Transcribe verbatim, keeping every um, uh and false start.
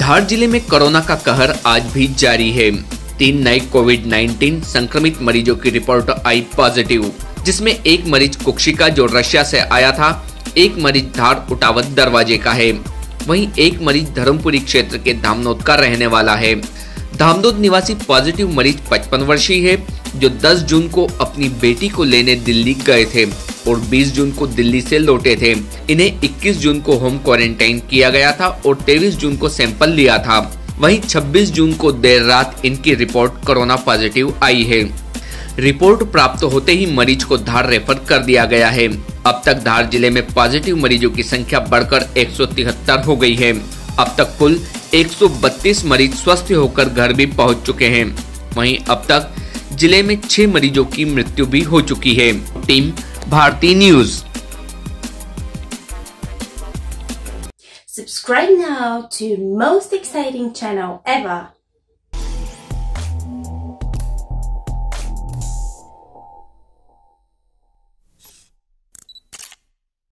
धार जिले में कोरोना का कहर आज भी जारी है। तीन नए कोविड उन्नीस संक्रमित मरीजों की रिपोर्ट आई पॉजिटिव, जिसमें एक मरीज कुक्षिका जो रशिया से आया था, एक मरीज धार उटावत दरवाजे का है, वहीं एक मरीज धर्मपुरी क्षेत्र के धामनोद का रहने वाला है। धामनोद निवासी पॉजिटिव मरीज पचपन वर्षीय है, जो दस जून को अपनी बेटी को लेने दिल्ली गए थे और बीस जून को दिल्ली से लौटे थे। इन्हें इक्कीस जून को होम क्वारंटाइन किया गया था और तेईस जून को सैंपल लिया था। वहीं छब्बीस जून को देर रात इनकी रिपोर्ट कोरोना पॉजिटिव आई है। रिपोर्ट प्राप्त होते ही मरीज को धार रेफर कर दिया गया है। अब तक धार जिले में पॉजिटिव मरीजों की संख्या बढ़कर एक सौ तिहत्तर हो गई है। अब तक कुल एक सौ बत्तीस मरीज स्वस्थ होकर घर भी पहुंच चुके हैं। वहीं अब तक जिले में छह मरीजों की मृत्यु भी हो चुकी है। Team Bharti news. Subscribe now to most exciting channel ever.